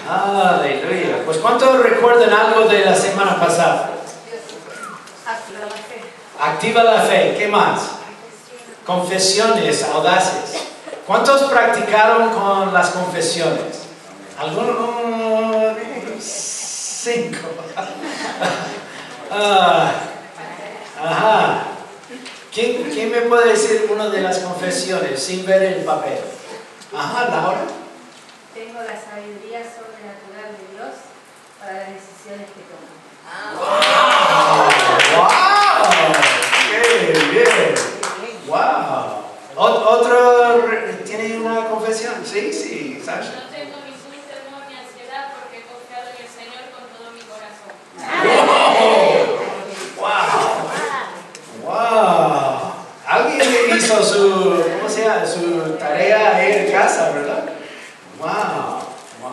Aleluya. Pues ¿cuántos recuerdan algo de la semana pasada? Activa la fe. Activa la fe. ¿Qué más? Confesiones audaces. ¿Cuántos practicaron con las confesiones? ¿Algunos? 5. Ajá. ¿Quién me puede decir una de las confesiones sin ver el papel? Ajá, Laura. Tengo la sabiduría sobrenatural de Dios para las decisiones que tomo. ¡Wow! ¡Qué bien! ¡Wow! ¿Otro tiene una confesión? Sí, Sasha. No tengo ni susto, temor ni ansiedad porque he confiado en el Señor con todo mi corazón. ¡Wow! ¡Wow! Alguien hizo su tarea ahí en casa, ¿verdad? ¡Wow!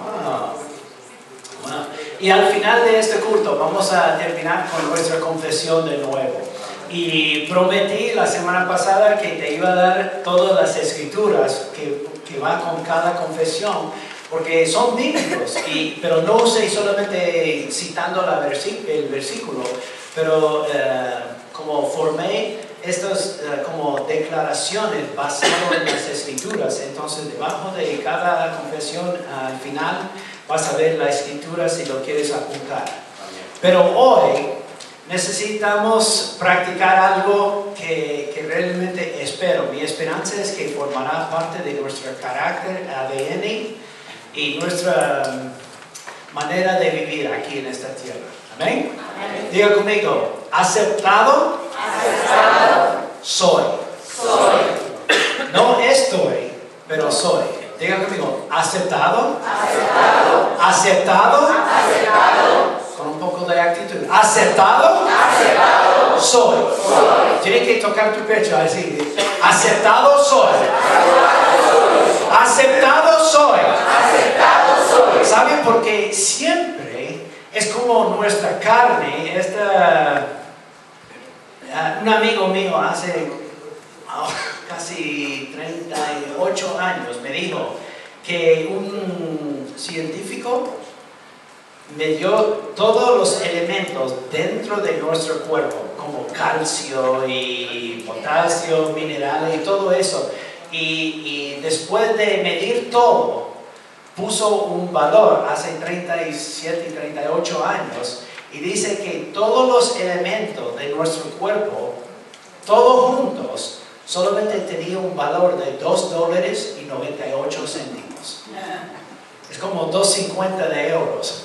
Y al final de este culto vamos a terminar con nuestra confesión de nuevo. Y prometí la semana pasada que te iba a dar todas las escrituras que va con cada confesión, porque son bíblicos, pero no sé solamente citando el versículo, pero como formé estas como declaraciones basadas en las escrituras. Entonces debajo de cada confesión al final vas a ver la escritura si lo quieres apuntar. Pero hoy necesitamos practicar algo que realmente espero. Mi esperanza es que formará parte de nuestro carácter, ADN y nuestra manera de vivir aquí en esta tierra. ¿Amén? Amén. Diga conmigo, aceptado, soy. No estoy, pero soy. Diga conmigo, aceptado. Con un poco de actitud. Aceptado. Soy. Tienes que tocar tu pecho así. Aceptado soy. Aceptado soy. ¿Saben? Porque siempre es como nuestra carne. Un amigo mío hace casi 38 años me dijo que un científico me dio todos los elementos dentro de nuestro cuerpo, como calcio y potasio, minerales y todo eso. Y después de medir todo, puso un valor hace 37 y 38 años y dice que todos los elementos de nuestro cuerpo, todos juntos, solamente tenía un valor de $2.98. Es como 2.50 de euros.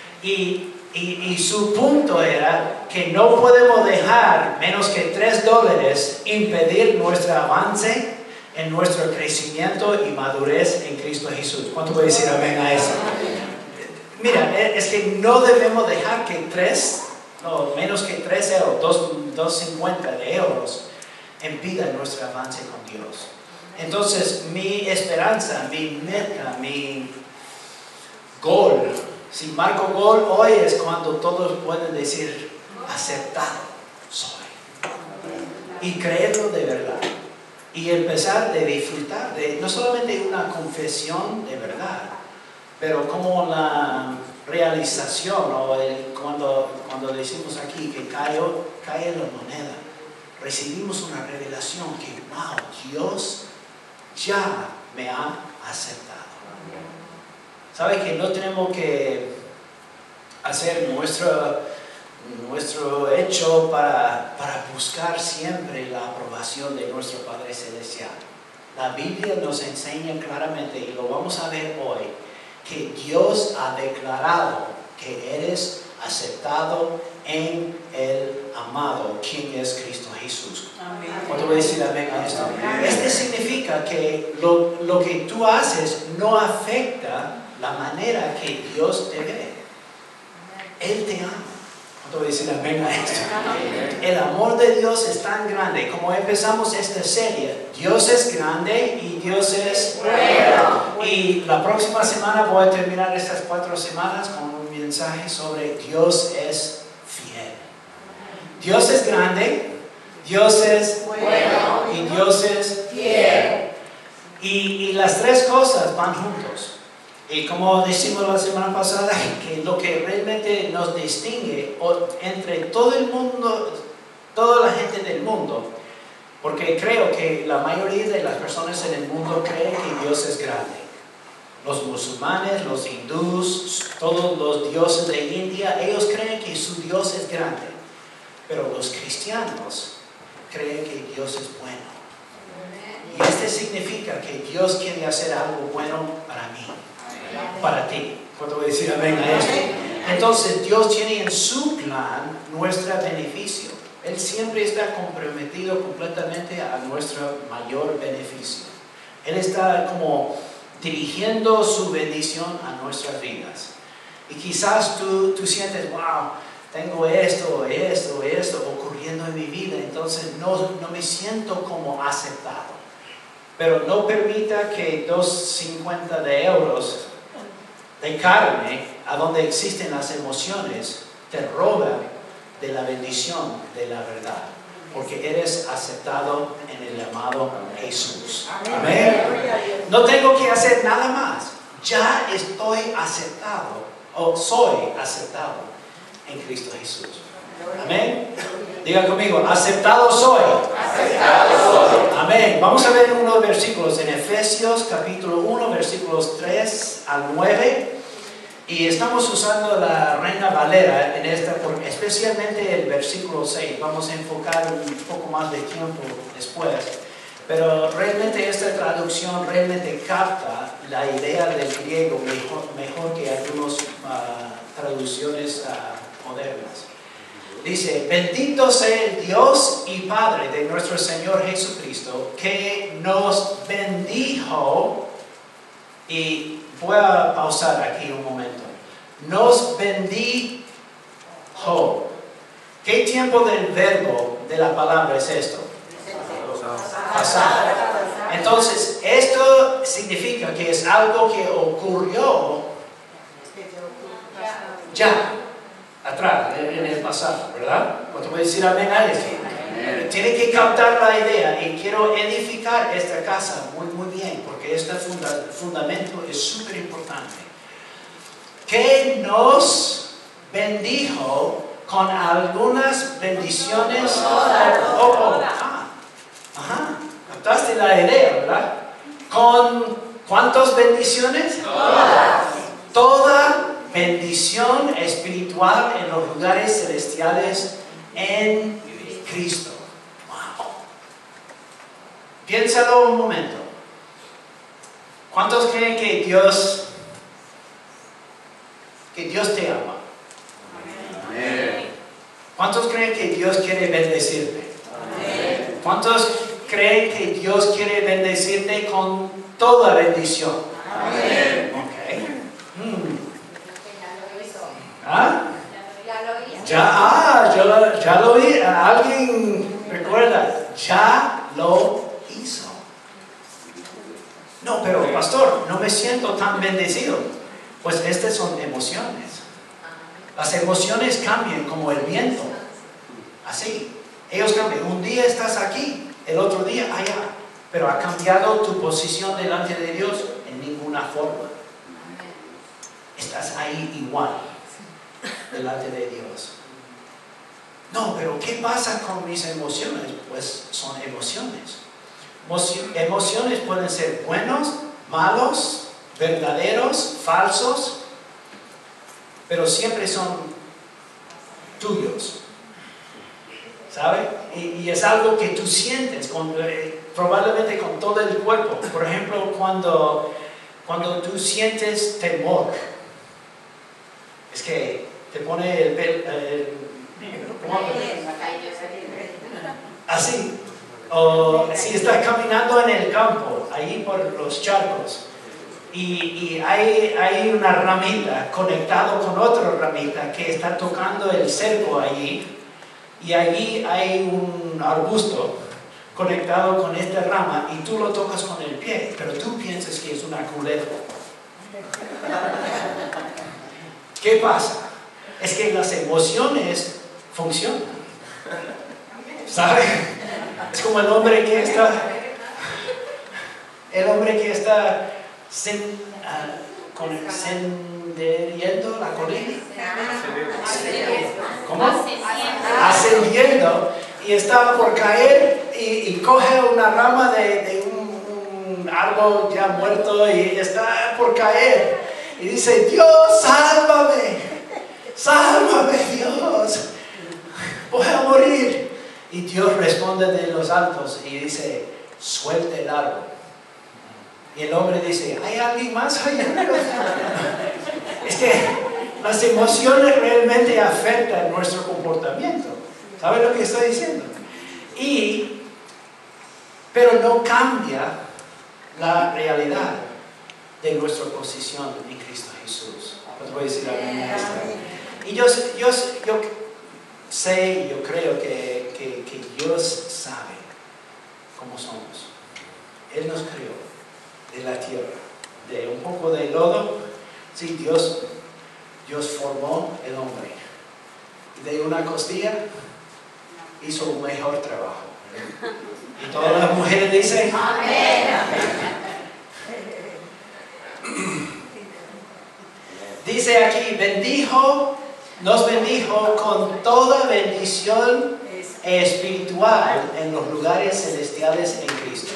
Y su punto era que no podemos dejar menos que $3 impedir nuestro avance en nuestro crecimiento y madurez en Cristo Jesús. ¿Cuánto puede decir amén a eso? Mira, es que no debemos dejar que menos que 3 euros, 2.50 de euros, impidan nuestro avance con Dios. Entonces, mi esperanza, mi meta, mi gol, si marco gol hoy es cuando todos pueden decir, aceptado soy. Y creerlo de verdad. Y empezar de disfrutar de no solamente una confesión de verdad, pero como la realización, o cuando decimos aquí que cae la moneda, recibimos una revelación que, wow, Dios ya me ha aceptado. ¿Sabe que no tenemos que hacer nuestro hecho para buscar siempre la aprobación de nuestro Padre Celestial? La Biblia nos enseña claramente, y lo vamos a ver hoy, que Dios ha declarado que eres aceptado en el amado, quien es Cristo Jesús. Amén. ¿Cuánto voy a decir amén a esto? Este significa que lo que tú haces no afecta la manera que Dios te ve. Él te ama. ¿Cuánto voy a decir amén a esto? El amor de Dios es tan grande. Como empezamos esta serie, Dios es grande y Dios es bueno. Y la próxima semana voy a terminar estas 4 semanas con un mensaje sobre Dios es fiel. Dios es grande, Dios es bueno y Dios es fiel. Y las 3 cosas van juntos. Y como decimos la semana pasada, que lo que realmente nos distingue entre todo el mundo, toda la gente del mundo, porque creo que la mayoría de las personas en el mundo creen que Dios es grande. Los musulmanes, los hindús, todos los dioses de India, ellos creen que su Dios es grande. Pero los cristianos creen que Dios es bueno. Y este significa que Dios quiere hacer algo bueno para mí, para ti. ¿Cuánto voy a decir amén a esto? Entonces Dios tiene en su plan nuestro beneficio. Él siempre está comprometido completamente a nuestro mayor beneficio. Él está como dirigiendo su bendición a nuestras vidas. Y quizás tú sientes, wow, tengo esto ocurriendo en mi vida, entonces no me siento como aceptado. Pero no permita que 2.50 de euros de carne, a donde existen las emociones, te roban de la bendición de la verdad. Porque eres aceptado en el amado Jesús. Amén. No tengo que hacer nada más. Ya estoy aceptado, o soy aceptado en Cristo Jesús. Amén. Diga conmigo, aceptado soy. Aceptado soy. Amén. Vamos a ver unos versículos en Efesios capítulo 1, versículos 3 al 9. Y estamos usando la Reina Valera en esta, especialmente el versículo 6. Vamos a enfocar un poco más de tiempo después. Pero realmente esta traducción realmente capta la idea del griego mejor que algunas traducciones modernas. Dice, bendito sea el Dios y Padre de nuestro Señor Jesucristo, que nos bendijo. Y voy a pausar aquí un momento. Nos bendijo. ¿Qué tiempo del verbo de la palabra es esto? Pasado. Entonces, esto significa que es algo que ocurrió ya, atrás, en el pasado, ¿verdad? ¿Cuánto voy a decir amén a eso? Tiene que captar la idea y quiero edificar esta casa muy bien, porque este fundamento es súper importante. Que nos bendijo con algunas bendiciones. Captaste la idea, ¿verdad? ¿Con cuántas bendiciones? Toda bendición espiritual en los lugares celestiales en Cristo. Wow. Piénsalo un momento. ¿Cuántos creen que Dios te ama? Amén. ¿Cuántos creen que Dios quiere bendecirte? Amén. ¿Cuántos creen que Dios quiere bendecirte con toda bendición? Amén. Ok. ¿Ah? Ya lo vi. Alguien recuerda, ya lo hizo. No, pero pastor, no me siento tan bendecido. Pues estas son emociones. Las emociones cambian como el viento. Así. Ellos cambian. Un día estás aquí, el otro día allá. Pero ha cambiado tu posición delante de Dios en ninguna forma. Estás ahí igual delante de Dios. No, pero ¿qué pasa con mis emociones? Pues son emociones. Emociones pueden ser buenos, malos, verdaderos, falsos, pero siempre son tuyos. ¿Sabe? Y es algo que tú sientes, probablemente con todo el cuerpo. Por ejemplo, cuando tú sientes temor, es que te pone el pelo así. O si estás caminando en el campo, ahí por los charcos, y hay una ramita conectado con otra ramita que está tocando el cerco allí, y allí hay un arbusto conectado con esta rama, y tú lo tocas con el pie, pero tú piensas que es una culebra. ¿Qué pasa? Es que las emociones funcionan. ¿Sabe? Es como el hombre que está Ascendiendo la colina. ¿Cómo? Ascendiendo. Ascendiendo. Y estaba por caer y coge una rama de un árbol ya muerto y está por caer. Y dice, Dios, sálvame. Sálvame, Dios. Voy a morir. Y Dios responde de los altos y dice, suelte el árbol. Y el hombre dice, ¿hay alguien más allá arriba? Es que las emociones realmente afectan nuestro comportamiento. ¿Saben lo que estoy diciendo? Pero no cambia la realidad de nuestra posición en Cristo Jesús. Os voy a decir amén a esto. Y yo sé, yo creo que Dios sabe cómo somos. Él nos creó de la tierra, de un poco de lodo. Sí, Dios formó el hombre. Y de una costilla hizo un mejor trabajo. Y todas las mujeres dicen, amén. Dice aquí, nos bendijo con toda bendición espiritual en los lugares celestiales en Cristo.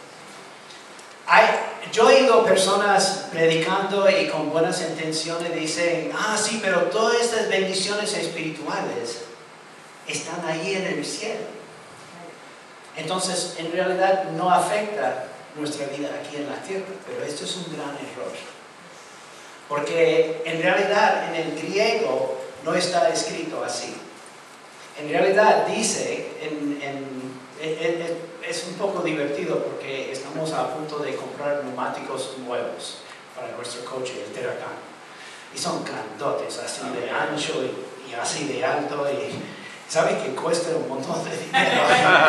Yo he oído personas predicando y con buenas intenciones dicen, sí, pero todas estas bendiciones espirituales están ahí en el cielo. Entonces, en realidad no afecta nuestra vida aquí en la tierra, pero esto es un gran error. Porque en realidad en el griego no está escrito así. En realidad dice, es un poco divertido porque estamos a punto de comprar neumáticos nuevos para nuestro coche, el Terracán. Y son grandotes, así de ancho y así de alto. Y ¿saben que cuesta un montón de dinero?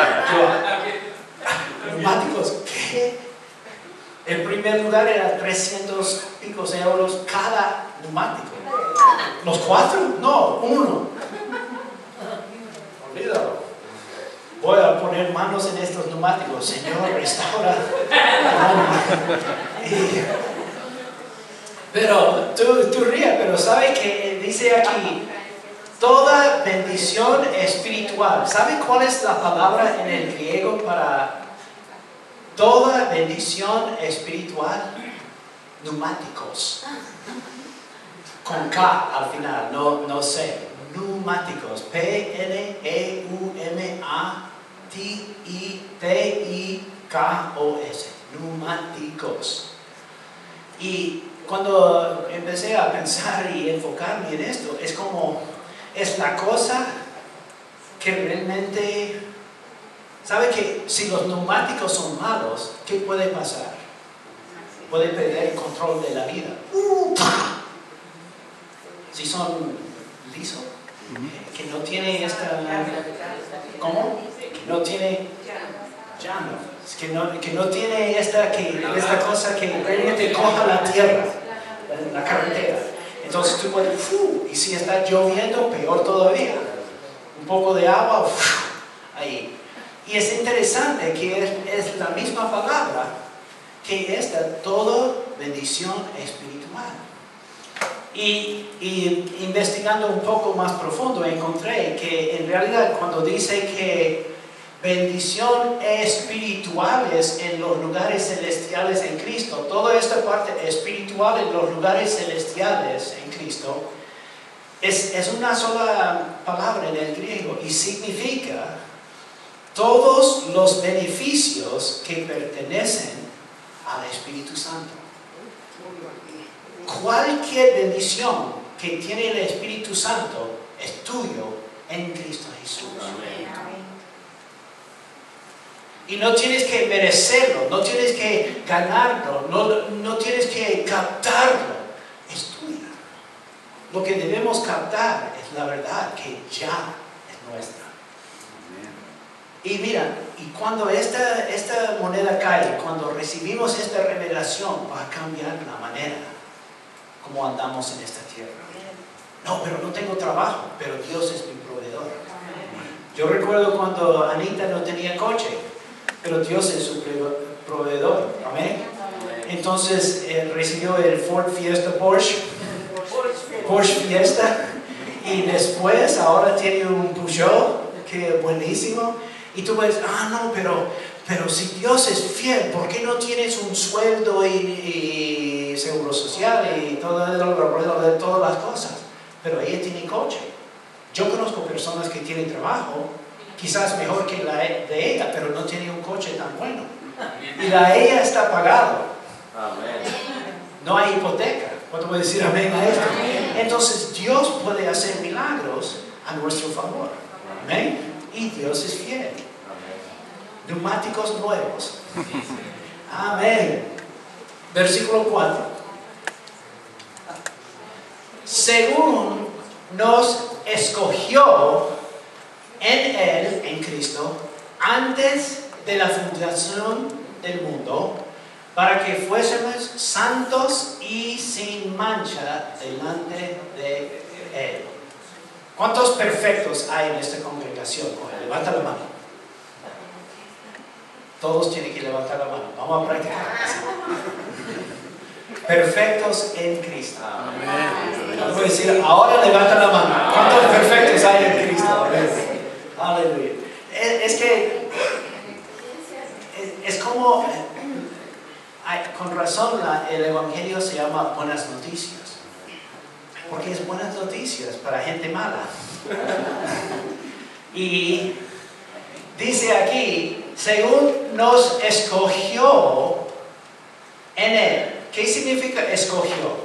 Neumáticos, ¿qué? En primer lugar era 300 picos de euros cada neumático. ¿Los 4? No, 1. Olvídalo. Voy a poner manos en estos neumáticos. Señor, restaura. Pero tú ríes, pero ¿sabes que dice aquí? Toda bendición espiritual. ¿Sabe cuál es la palabra en el griego para toda bendición espiritual? Neumáticos. Con K al final, no sé. Neumáticos. Pneumatikos. Neumáticos. Y cuando empecé a pensar y enfocarme en esto, es como, es la cosa que realmente, ¿sabe que si los neumáticos son malos, qué puede pasar? Puede perder el control de la vida. Si son lisos, que no tiene esta, ¿cómo? Que no tiene llano. Que no tiene esta cosa que realmente coja la tierra, la carretera. Entonces tú puedes, y si está lloviendo, peor todavía. Un poco de agua, ahí. Y es interesante que es la misma palabra que esta, toda bendición espiritual. Y investigando un poco más profundo encontré que en realidad cuando dice que bendición espirituales en los lugares celestiales en Cristo, toda esta parte espiritual en los lugares celestiales en Cristo es una sola palabra en el griego y significa todos los beneficios que pertenecen al Espíritu Santo. Cualquier bendición que tiene el Espíritu Santo es tuyo en Cristo Jesús. Y no tienes que merecerlo, no tienes que ganarlo, no tienes que captarlo. Es tuya. Lo que debemos captar es la verdad que ya es nuestra. Y mira, y cuando esta moneda cae, cuando recibimos esta revelación, va a cambiar la manera como andamos en esta tierra. No, pero no tengo trabajo, pero Dios es mi proveedor. Yo recuerdo cuando Anita no tenía coche, pero Dios es su proveedor. Amén. entonces recibió el Ford Fiesta Porsche Fiesta, y después ahora tiene un Peugeot, que es buenísimo, y tú ves, no, pero si Dios es fiel, ¿por qué no tienes un sueldo y seguro social y todo alrededor de todas las cosas? Pero ella tiene coche. Yo conozco personas que tienen trabajo, quizás mejor que la de ella, pero no tiene un coche tan bueno. Y la de ella está pagado. No hay hipoteca. ¿Cuánto puede decir amén a esto? Entonces Dios puede hacer milagros a nuestro favor. Amén. Y Dios es fiel. Neumáticos nuevos. Amén. Versículo 4. Según nos escogió en Él, en Cristo, antes de la fundación del mundo, para que fuésemos santos y sin mancha delante de Él. ¿Cuántos perfectos hay en esta congregación? Levanta la mano. Todos tienen que levantar la mano. Vamos a practicar. Perfectos en Cristo. Amén. Voy a decir, ahora levanta la mano. ¿Cuántos perfectos hay en Cristo? Aleluya. Es que es como, con razón el Evangelio se llama buenas noticias. Porque es buenas noticias para gente mala. Y dice aquí, según nos escogió en Él. ¿Qué significa escogió?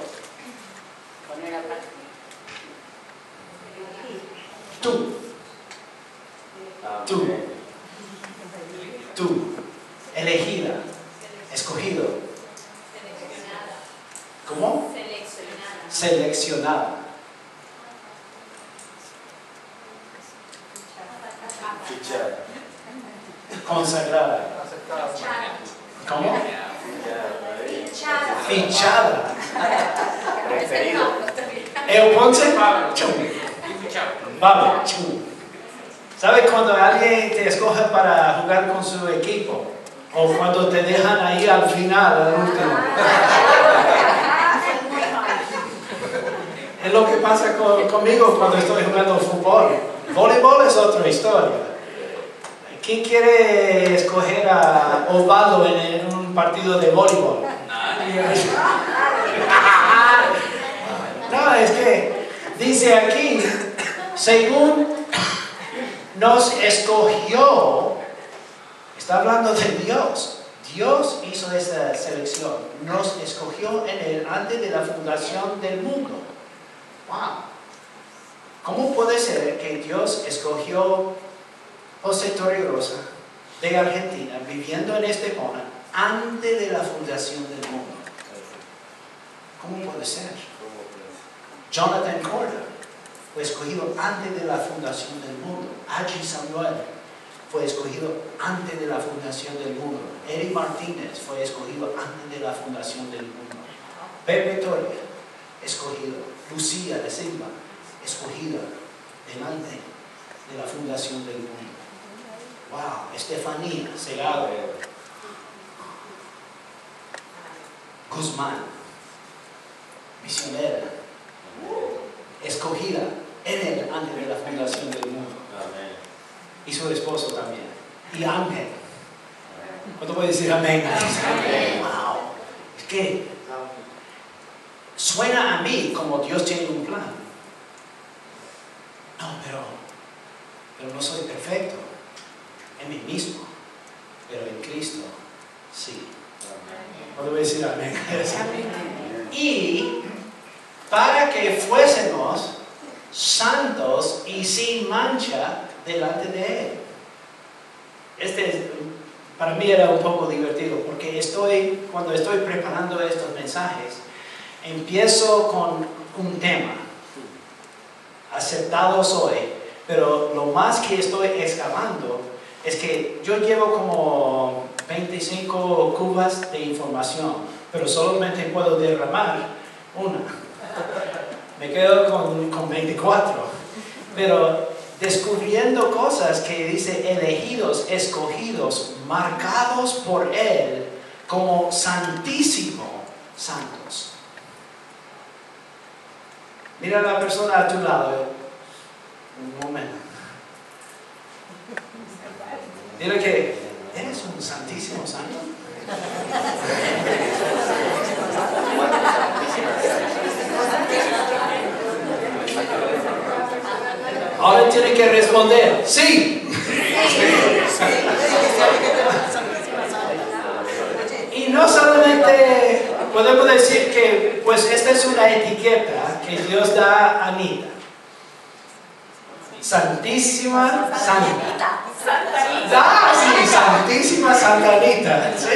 Tú, elegida, escogido. ¿Cómo? Seleccionada. Consagrada. ¿Cómo? Fichada. Ponce. Vamos. ¿Sabe cuando alguien te escoge para jugar con su equipo? O cuando te dejan ahí al final, al último. Es lo que pasa conmigo cuando estoy jugando fútbol. Voleibol es otra historia. ¿Quién quiere escoger a Osvaldo en un partido de voleibol? No, es que dice aquí, según nos escogió, está hablando de Dios. Dios hizo esa selección. Nos escogió en Él antes de la fundación del mundo. Wow. ¿Cómo puede ser que Dios escogió José Torregrosa de Argentina, viviendo en Estepona, antes de la fundación del mundo? ¿Cómo puede ser? Jonathan Corda fue escogido antes de la fundación del mundo. Aggie Samuel fue escogido antes de la fundación del mundo. Eric Martínez fue escogido antes de la fundación del mundo. Pepe Torre, escogido. Lucía de Silva, escogida delante de la fundación del mundo. Wow, Estefanía Segado, Guzmán, misionera, escogida en Él antes de la fundación del mundo. Y su esposo también. Y Ángel. ¿Cuánto puede decir amén? Amén. Wow. Es que suena a mí como Dios tiene un plan. No, pero no soy perfecto en mí mismo, pero en Cristo sí. ¿Puedo decir amén? Y para que fuésemos santos y sin mancha delante de Él. Para mí era un poco divertido porque cuando estoy preparando estos mensajes, empiezo con un tema. Aceptado soy, pero lo más que estoy excavando es que yo llevo como 25 cubas de información, pero solamente puedo derramar una. Me quedo con 24. Pero descubriendo cosas que dice elegidos, escogidos, marcados por Él como santísimo santos. Mira a la persona a tu lado. Un momento. Dile que eres un santísimo santo. Ahora tiene que responder, sí. Y no solamente podemos decir que pues esta es una etiqueta que Dios da a Anita. Santísima Santa. Sí, Santísima Santa Anita. Sí.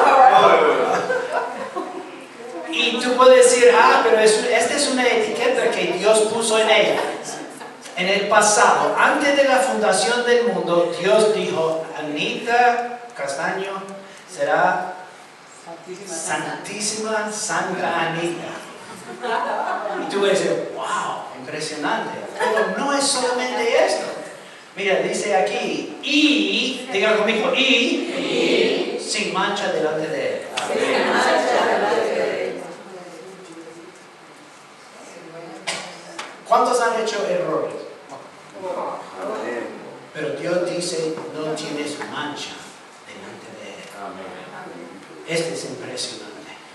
Y tú puedes decir, pero esta es una etiqueta que Dios puso en ella. En el pasado, antes de la fundación del mundo, Dios dijo, Anita Castaño será Santísima Santa Anita. Y tú vas a decir, wow, impresionante. Pero no es solamente esto. Mira, dice aquí, y, diga conmigo, y sin mancha delante de Él. ¿Cuántos han hecho errores? Pero Dios dice, no tienes mancha delante de Él. Este es impresionante.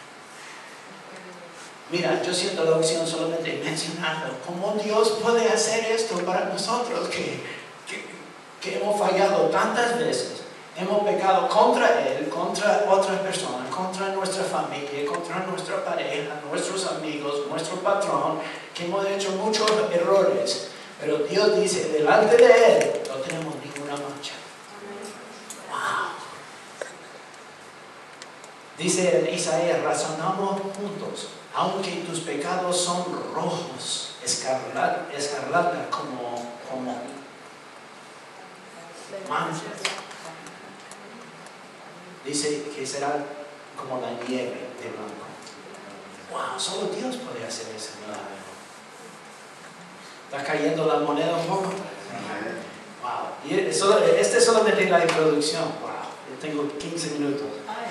Mira, yo siento la opción solamente mencionando cómo Dios puede hacer esto para nosotros que hemos fallado tantas veces. Hemos pecado contra Él, contra otras personas, contra nuestra familia, contra nuestra pareja, nuestros amigos, nuestro patrón, que hemos hecho muchos errores. Pero Dios dice, delante de Él no tenemos ninguna mancha. Wow. Dice en Isaías, razonamos juntos, aunque tus pecados son rojos, escarlata como manchas. Dice que será como la nieve de blanco. Wow, solo Dios puede hacer ese milagro. ¿Está cayendo la moneda un poco? Wow. Y esta es solamente la introducción. Wow. Yo tengo 15 minutos.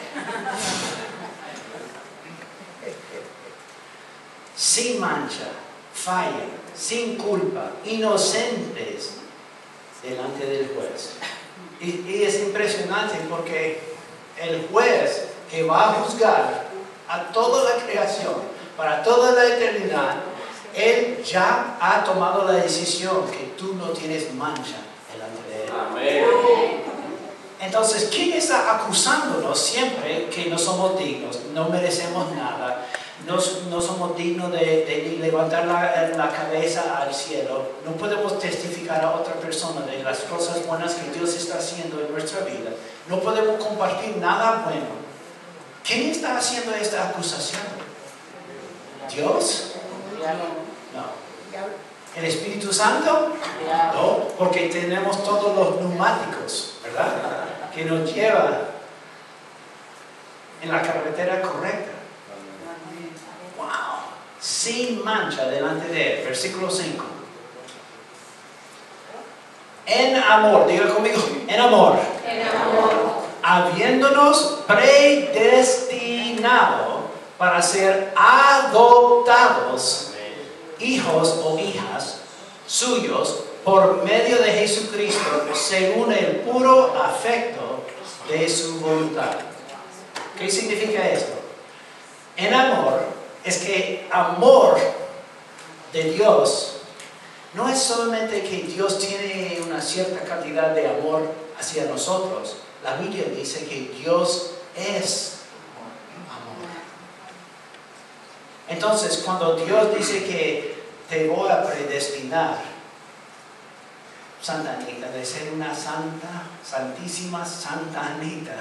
Sin mancha, falla, sin culpa, inocentes delante del juez. Y es impresionante porque el juez que va a juzgar a toda la creación, para toda la eternidad, Él ya ha tomado la decisión que tú no tienes mancha delante de Él. Amén. Entonces, ¿quién está acusándonos siempre que no somos dignos, no merecemos nada, no somos dignos de levantar la cabeza al cielo, no podemos testificar a otra persona de las cosas buenas que Dios está haciendo en nuestra vida, no podemos compartir nada bueno? ¿Quién está haciendo esta acusación? ¿Dios? No. ¿El Espíritu Santo? No, porque tenemos todos los neumáticos, ¿verdad? Que nos lleva en la carretera correcta. Wow. Sin mancha delante de Él. Versículo 5. En amor, diga conmigo, en amor. En amor. Habiéndonos predestinado para ser adoptados hijos o hijas suyos por medio de Jesucristo según el puro afecto de su voluntad. ¿Qué significa esto? En amor es que amor de Dios no es solamente que Dios tiene una cierta cantidad de amor hacia nosotros. La Biblia dice que Dios es amor. Entonces, cuando Dios dice que te voy a predestinar, Santa Anita, de ser una santísima Santa Anita,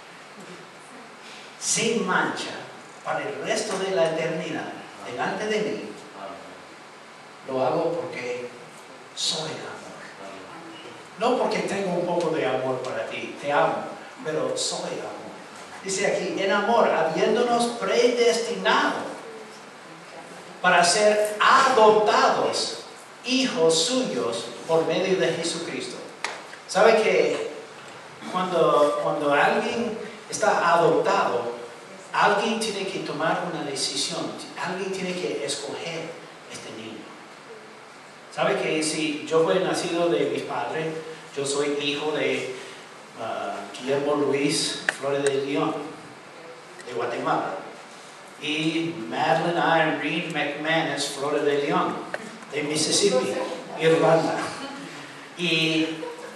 sin mancha, para el resto de la eternidad, delante de mí, lo hago porque soy amor. No porque tengo un poco de amor para ti, te amo, pero soy amor. Dice aquí, en amor, habiéndonos predestinado para ser adoptados hijos suyos por medio de Jesucristo. ¿Sabe que cuando alguien está adoptado, alguien tiene que tomar una decisión, alguien tiene que escoger este niño. ¿Sabe que si yo fui nacido de mis padres, yo soy hijo de Guillermo Luis Flores de León, de Guatemala, y Madeline Irene McManus Flores de León, de Mississippi, Irlanda. Y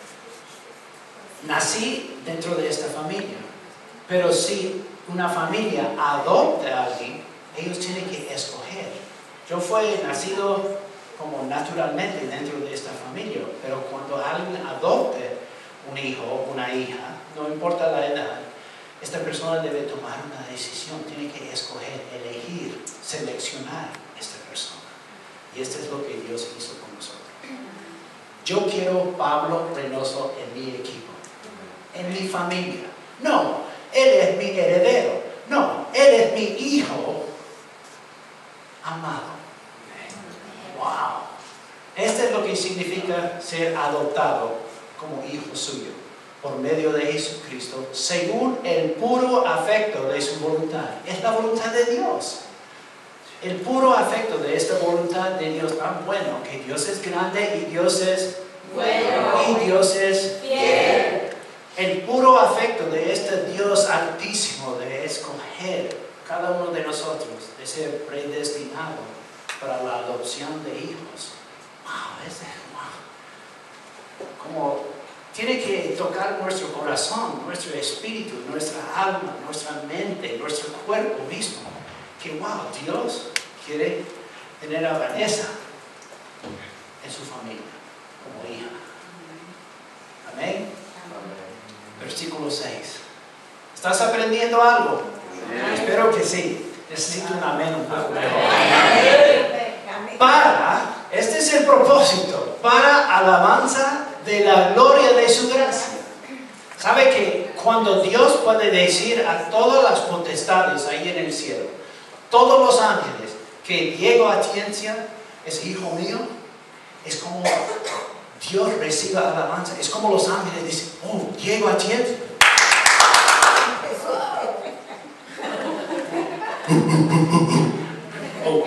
nací dentro de esta familia, pero si una familia adopta a alguien, ellos tienen que escoger. Yo fui nacido como naturalmente dentro de esta familia, pero cuando alguien adopte un hijo o una hija, no importa la edad, esta persona debe tomar una decisión, tiene que escoger, elegir, seleccionar a esta persona. Y esto es lo que Dios hizo con nosotros. Yo quiero Pablo Reynoso en mi equipo, en mi familia. No, él es mi heredero. No, él es mi hijo amado. Wow. Esto es lo que significa ser adoptado como hijo suyo por medio de Jesucristo, según el puro afecto de su voluntad. Es la voluntad de Dios. El puro afecto de esta voluntad de Dios tan bueno, que Dios es grande y Dios es bueno y Dios es fiel. El puro afecto de este Dios altísimo de escoger cada uno de nosotros, de ser predestinado para la adopción de hijos. Como tiene que tocar nuestro corazón, nuestro espíritu, nuestra alma, nuestra mente, nuestro cuerpo mismo. Que wow, Dios quiere tener a Vanessa en su familia como hija. Amén. Versículo 6. ¿Estás aprendiendo algo? Espero que sí. Necesito un amén un poco mejor. Este es el propósito, para alabanza de la gloria de su gracia. ¿Sabe que cuando Dios puede decir a todas las potestades ahí en el cielo, todos los ángeles, que Diego Atienza es hijo mío, es como Dios recibe alabanza? Es como los ángeles dicen, oh, Diego Atienza. Oh.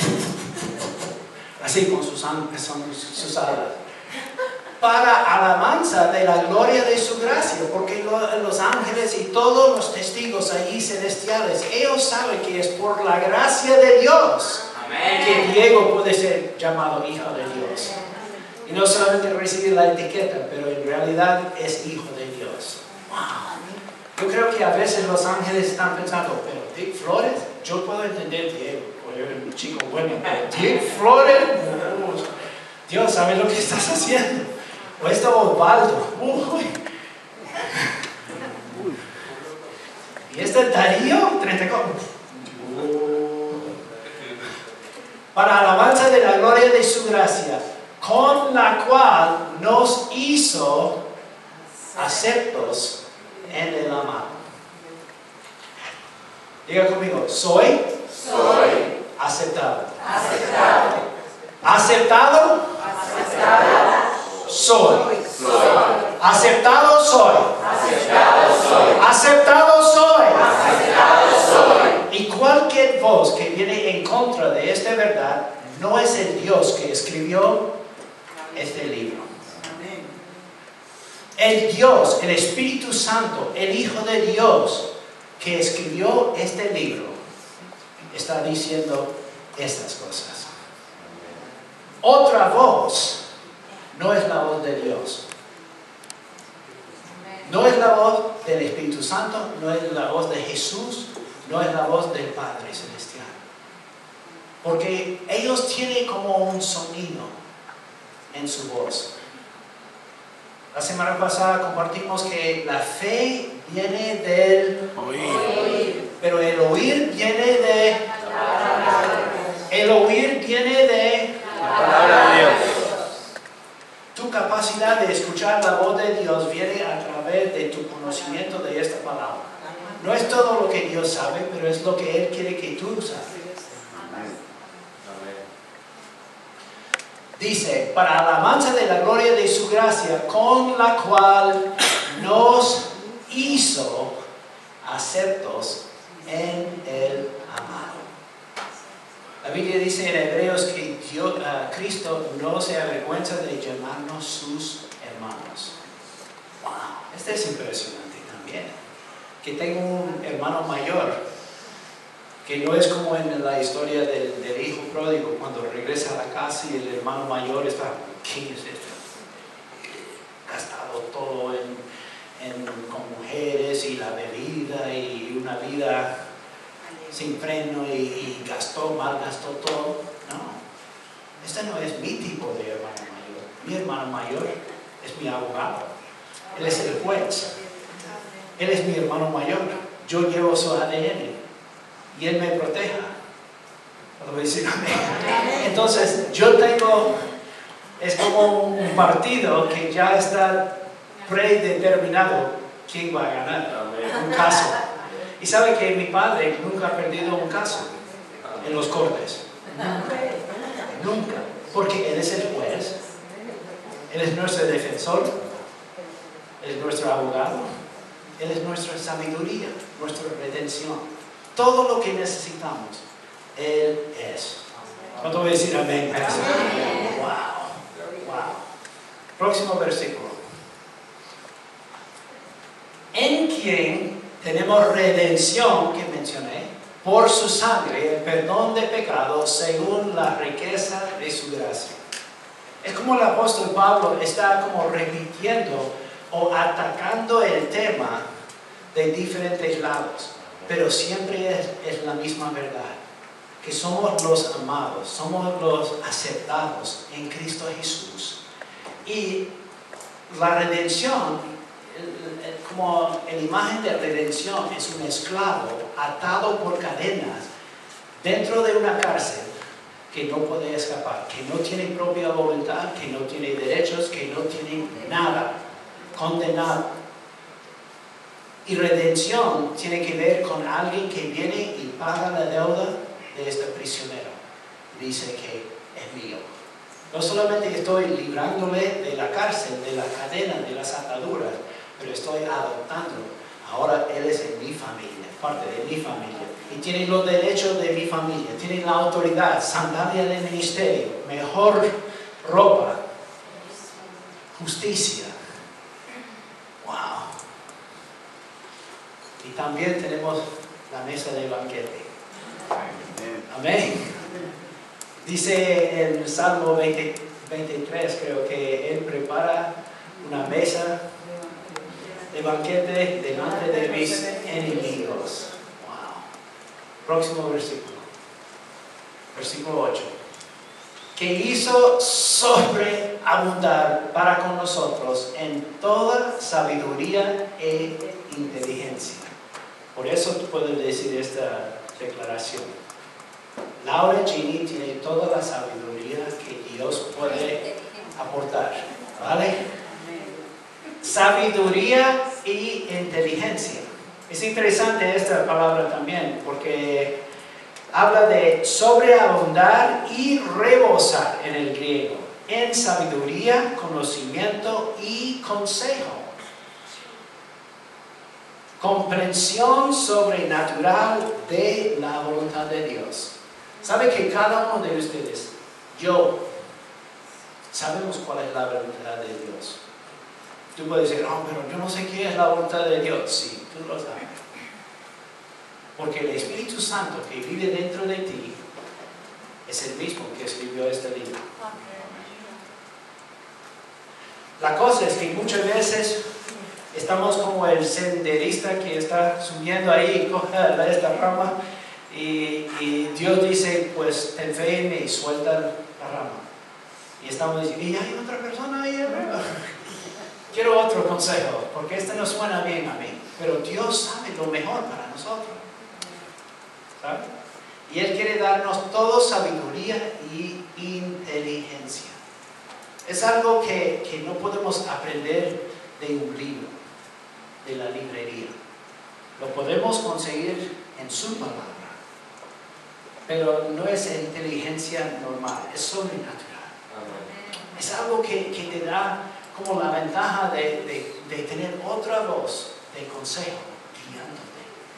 Así con sus alas. Para alabanza de la gloria de su gracia, porque los ángeles y todos los testigos allí celestiales, ellos saben que es por la gracia de Dios que Diego puede ser llamado hijo de Dios. Y no solamente recibir la etiqueta, pero en realidad es hijo de Dios. Wow. Yo creo que a veces los ángeles están pensando, pero Dick Flores, yo puedo entender Diego, porque es un chico bueno, pero Dick Flores, Dios sabe lo que estás haciendo. O este Osvaldo. Y este Darío, 34. Para alabanza de la gloria de su gracia, con la cual nos hizo aceptos en el amado. Diga conmigo, soy aceptado. Aceptado. Soy. Aceptado soy. Aceptado soy. Y cualquier voz que viene en contra de esta verdad no es el Dios que escribió este libro. El Dios, el Espíritu Santo, el Hijo de Dios que escribió este libro, está diciendo estas cosas. Otra voz no es la voz de Dios. No es la voz del Espíritu Santo, no es la voz de Jesús, no es la voz del Padre Celestial. Porque ellos tienen como un sonido en su voz. La semana pasada compartimos que la fe viene del oír. Pero el oír viene de la palabra de Dios. Tu capacidad de escuchar la voz de Dios viene a través de tu conocimiento de esta palabra. No es todo lo que Dios sabe, pero es lo que Él quiere que tú sabes. Dice, para alabanza de la gloria de su gracia, con la cual nos hizo aceptos en el amado. La Biblia dice en Hebreos que Cristo no se avergüenza de llamarnos sus hermanos. ¡Wow! Este es impresionante también. Que tengo un hermano mayor, que no es como en la historia del hijo pródigo, cuando regresa a la casa y el hermano mayor está, ¿quién es este? Gastado todo con mujeres y la bebida y una vida sin freno y malgastó todo. No, este no es mi tipo de hermano mayor. Mi hermano mayor es mi abogado. Él es el juez. Él es mi hermano mayor. Yo llevo su ADN y él me proteja. ¿Puedo decir amén? Entonces, es como un partido que ya está predeterminado quién va a ganar un caso. Y sabe que mi padre nunca ha perdido un caso en los cortes. Nunca. Porque él es el juez. Él es nuestro defensor. Él es nuestro abogado. Él es nuestra sabiduría, nuestra redención. Todo lo que necesitamos, Él es. ¿Cuánto voy a decir amén? Wow. Wow. Próximo versículo. En quien tenemos redención, que mencioné, por su sangre, el perdón de pecados, según la riqueza de su gracia. Es como el apóstol Pablo está como repitiendo o atacando el tema de diferentes lados, pero siempre es la misma verdad, que somos los amados, somos los aceptados en Cristo Jesús. Y la redención, como la imagen de redención, es un esclavo atado por cadenas dentro de una cárcel que no puede escapar, que no tiene propia voluntad, que no tiene derechos, que no tiene nada, condenado. Y redención tiene que ver con alguien que viene y paga la deuda de este prisionero. Dice que es mío. No solamente estoy librándole de la cárcel, de las cadenas, de las ataduras, pero estoy adoptándolo. Ahora él es en mi familia, parte de mi familia. Y tiene los derechos de mi familia, tiene la autoridad, sandalia de ministerio, mejor ropa, justicia. Wow. Y también tenemos la mesa de banquete. Amén. Dice en el Salmo 23, creo que Él prepara una mesa de banquete delante de mis enemigos. Wow. Próximo versículo. Versículo 8. Que hizo sobreabundar para con nosotros en toda sabiduría e inteligencia. Por eso tú puedes decir esta declaración. Laura Gini tiene toda la sabiduría que Dios puede aportar. ¿Vale? Sabiduría y inteligencia. Es interesante esta palabra también porque habla de sobreabundar y rebosar en el griego, en sabiduría, conocimiento y consejo. Comprensión sobrenatural de la voluntad de Dios. ¿Sabe que cada uno de ustedes, sabemos cuál es la voluntad de Dios? Tú puedes decir, pero yo no sé qué es la voluntad de Dios. Sí, tú lo sabes. Porque el Espíritu Santo que vive dentro de ti es el mismo que escribió este libro. La cosa es que muchas veces estamos como el senderista que está subiendo ahí y coge esta rama y Dios dice, pues ten fe en mí y suelta la rama. Y estamos diciendo, y hay otra persona ahí arriba. Quiero otro consejo, porque este no suena bien a mí. Pero Dios sabe lo mejor para nosotros. ¿Sabe? Y Él quiere darnos toda sabiduría y inteligencia. Es algo que no podemos aprender de un libro, de la librería. Lo podemos conseguir en su palabra. Pero no es inteligencia normal, es sobrenatural. Es algo que te da como la ventaja de tener otra voz de consejo guiándote.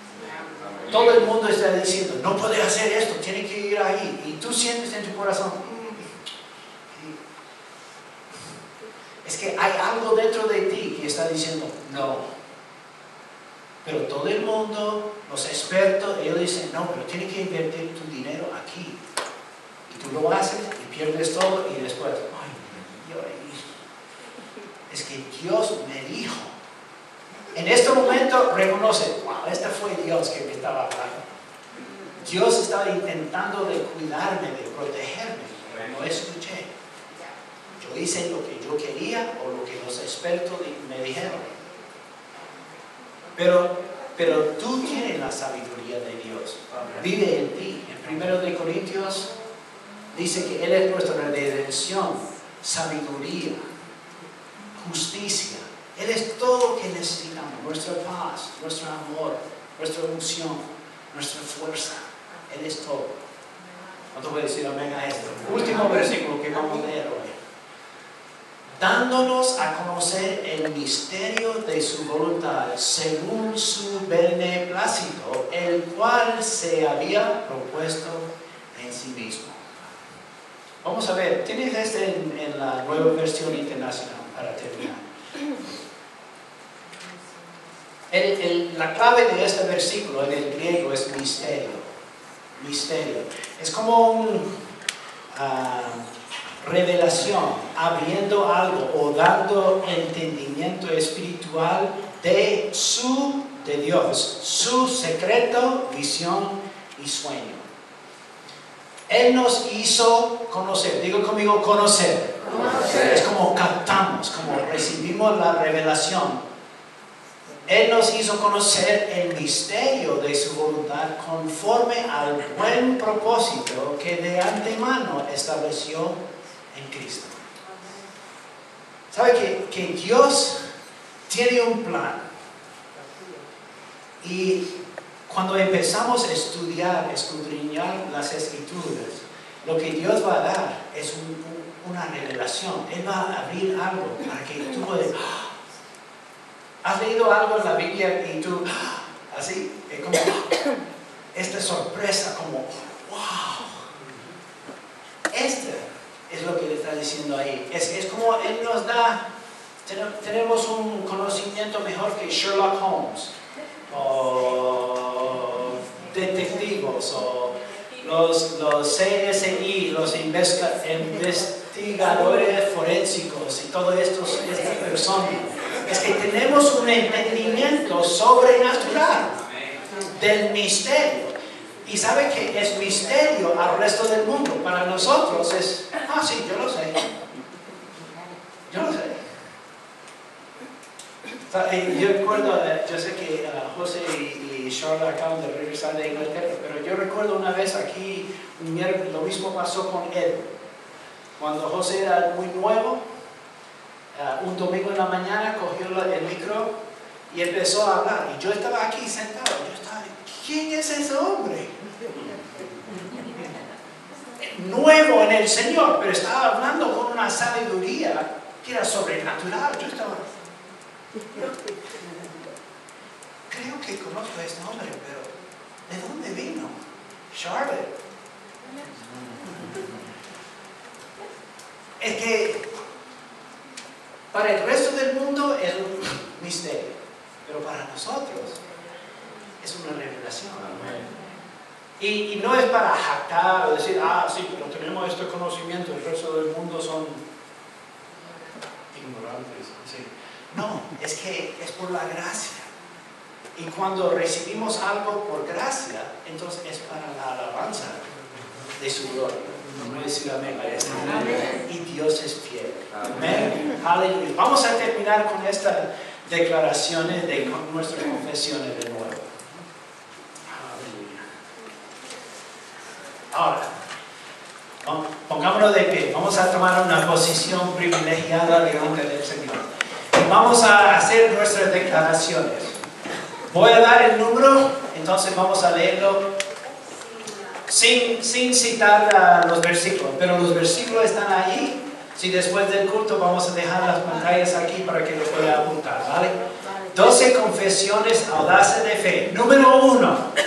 todo el mundo está diciendo, no puede hacer esto, tiene que ir ahí. Y tú sientes en tu corazón, es que hay algo dentro de ti que está diciendo, no. Pero todo el mundo, los expertos, ellos dicen, no, pero tienes que invertir tu dinero aquí. Y tú lo haces y pierdes todo y después, es que Dios me dijo. En este momento reconoce, wow, este fue Dios que me estaba hablando. Dios estaba intentando de cuidarme, de protegerme, pero no escuché. Yo hice lo que yo quería o lo que los expertos me dijeron. Pero tú tienes la sabiduría de Dios. Vive en ti. En 1 Corintios dice que Él es nuestra redención, sabiduría, justicia. Él es todo lo que necesitamos. Nuestra paz, nuestro amor, nuestra unción, nuestra fuerza. Él es todo. ¿Cuánto voy a decir amén a esto? Último versículo que vamos a leer hoy. Dándonos a conocer el misterio de su voluntad, según su beneplácito, el cual se había propuesto en sí mismo. Vamos a ver, tienes este en la nueva versión internacional para terminar. La clave de este versículo en el griego es misterio. Misterio. Es como un... revelación, abriendo algo o dando entendimiento espiritual de Dios, su secreto, visión y sueño. Él nos hizo conocer, digo conmigo conocer. Es como captamos, como recibimos la revelación. Él nos hizo conocer el misterio de su voluntad conforme al buen propósito que de antemano estableció en Cristo. ¿Sabe que Dios tiene un plan? Y cuando empezamos a estudiar, escudriñar las Escrituras, lo que Dios va a dar es una revelación. Él va a abrir algo para que tú puedas... ¿Has leído algo en la Biblia y tú, así, como esta sorpresa, como, wow? Este es lo que le está diciendo ahí. Es como Él nos da, tenemos un conocimiento mejor que Sherlock Holmes, o detectivos, o los CSI, los investigadores forensicos y todas estas personas. Es que tenemos un entendimiento sobrenatural del misterio. Y sabe que es misterio al resto del mundo. Para nosotros es, sí, yo lo sé. Yo lo sé. Yo recuerdo, yo sé que José y Charlotte acaban de regresar de Inglaterra, pero yo recuerdo una vez aquí, lo mismo pasó con Ed. Cuando José era muy nuevo, un domingo en la mañana cogió el micro y empezó a hablar. Y yo estaba aquí sentado. Yo estaba, ¿quién es ese hombre? Nuevo en el Señor, pero estaba hablando con una sabiduría que era sobrenatural. Yo estaba... Creo que conozco a este hombre, pero ¿de dónde vino? Charlotte. Es que para el resto del mundo es un misterio, pero para nosotros es una revelación. Y no es para jactar o decir, sí, pero tenemos este conocimiento, el resto del mundo son ignorantes. Sí. No, es que es por la gracia. Y cuando recibimos algo por gracia, entonces es para la alabanza de su gloria. No decir amén a esto. Y Dios es fiel. Amén. Aleluya. Vamos a terminar con estas declaraciones de nuestras confesiones de nuevo. Aleluya. Ahora, pongámonos de pie. Vamos a tomar una posición privilegiada delante del Señor. Y vamos a hacer nuestras declaraciones. Voy a dar el número, entonces vamos a leerlo. Sin citar los versículos, pero los versículos están ahí. Si después del culto vamos a dejar las pantallas aquí para que lo pueda apuntar, ¿vale? 12 confesiones audaces de fe. Número 1.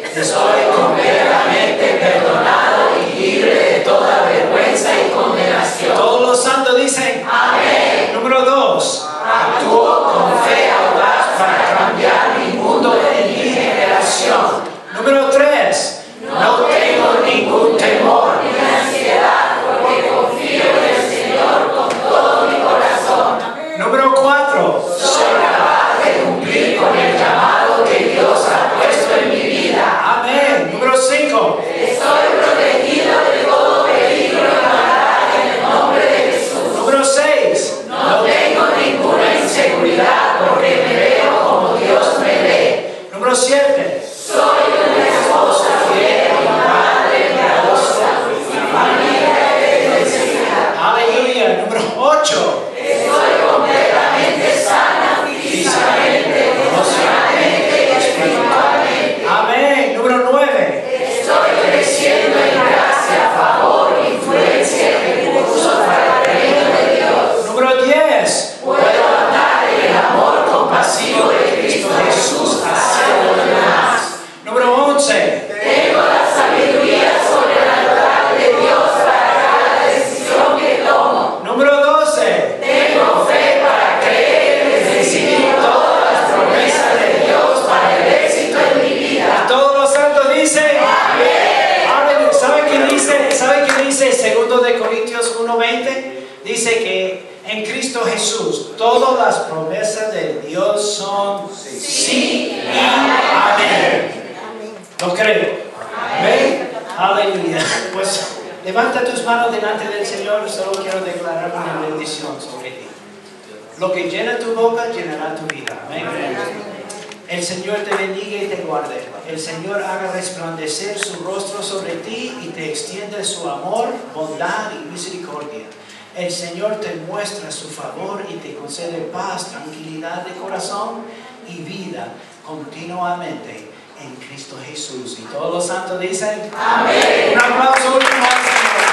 Estoy completamente perdonado y libre de toda vergüenza y condenación. Todos los santos dicen amén. Número 2. Actúo con fe audaz para cambiar mi mundo y mi generación. Número 3. No tengo ningún temor ni ansiedad porque confío en el Señor con todo mi corazón. Número 4. Soy capaz de cumplir con el llamado que Dios ha puesto en mi vida. Amén. Número 5. Estoy protegido de todo peligro y maldad en el nombre de Jesús. Número 6. No tengo ninguna inseguridad porque me veo como Dios me ve. Número 7. Soy una esposa fiel y madre piadosa. Mi familia es bendecida. Aleluya. Número 8. Estoy completamente sana físicamente, emocionalmente y espiritualmente. Amén. Número 9. Estoy creciendo en gracia, favor, influencia y recursos para el reino de Dios. Número 10. Puedo andar en el amor compasivo de Cristo Jesús hacia los demás. Número 11. Tengo la sabiduría sobrenatural de Dios para cada decisión que tomo. Número 12. Tengo fe para creer y recibir todas las promesas de Dios para el éxito en mi vida. Todos los santos dicen amén. ¿Saben qué dice 2 de Corintios 1:20? Dice que en Cristo Jesús todas las promesas de Dios son sí y amén. ¿Lo creo? Amén. Aleluya. Pues levanta tus manos delante del Señor. Solo quiero declarar una bendición sobre ti. Lo que llena tu boca llenará tu vida. Amén. El Señor te bendiga y te guarde. El Señor haga resplandecer su rostro sobre ti y te extienda su amor, bondad y misericordia. El Señor te muestra su favor y te concede paz, tranquilidad de corazón y vida continuamente en Cristo Jesús. Y todos los santos dicen amén. Un aplauso último al Señor.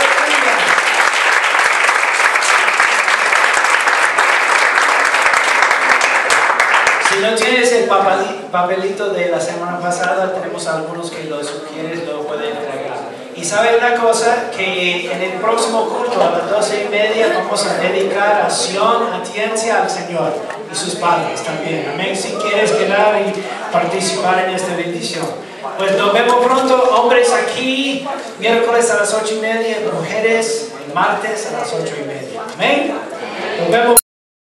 Si no tienes el papelito de la semana pasada, tenemos algunos que lo sugieres, lo pueden entregar. Y sabe una cosa, que en el próximo culto a las 12:30 vamos a dedicar acción, audiencia al Señor y sus padres también. Amén. Si quieres quedar y participar en esta bendición. Pues nos vemos pronto, hombres aquí, miércoles a las 8:30, mujeres, martes a las 8:30. Amén. Nos vemos.